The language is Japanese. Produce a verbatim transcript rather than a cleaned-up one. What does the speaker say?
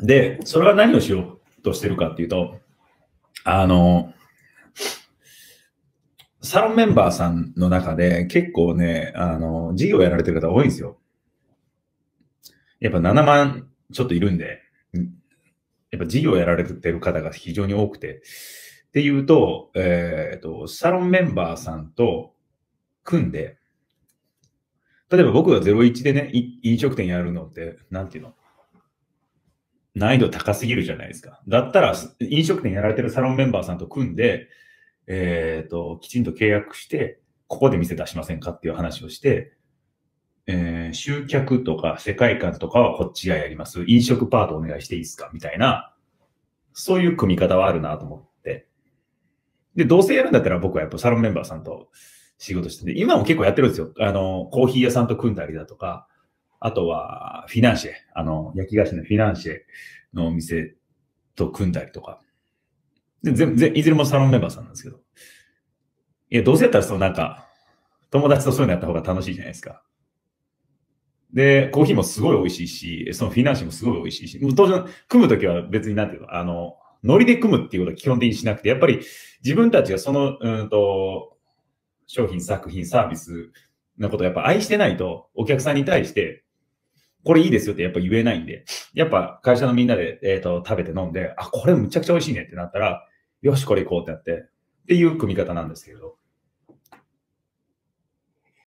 で、それは何をしようとしてるかっていうと、あの、サロンメンバーさんの中で結構ね、あの、事業やられてる方多いんですよ。やっぱななまんちょっといるんで、やっぱ事業やられてる方が非常に多くて。っていうと、えっと、サロンメンバーさんと組んで、例えば僕がゼロイチでね、飲食店やるのって、なんていうの難易度高すぎるじゃないですか。だったら、飲食店やられてるサロンメンバーさんと組んで、えっと、きちんと契約して、ここで店出しませんかっていう話をして、えー、集客とか世界観とかはこっちがやります。飲食パートお願いしていいですかみたいな、そういう組み方はあるなと思って。で、どうせやるんだったら僕はやっぱサロンメンバーさんと仕事してて、今も結構やってるんですよ。あの、コーヒー屋さんと組んだりだとか、あとはフィナンシェ、あの、焼き菓子のフィナンシェのお店と組んだりとか。で、全然、いずれもサロンメンバーさんなんですけど。いや、どうせやったらそうなんか、友達とそういうのやった方が楽しいじゃないですか。で、コーヒーもすごい美味しいし、そのフィナンシェもすごい美味しいし、もう当然、組むときは別になんていうの、あの、ノリで組むっていうことは基本的にしなくて、やっぱり自分たちがその、うんと、商品、作品、サービスのことをやっぱ愛してないと、お客さんに対して、これいいですよってやっぱ言えないんで、やっぱ会社のみんなで、えっと、食べて飲んで、あ、これむちゃくちゃ美味しいねってなったら、よし、これ行こうってなって、っていう組み方なんですけれど。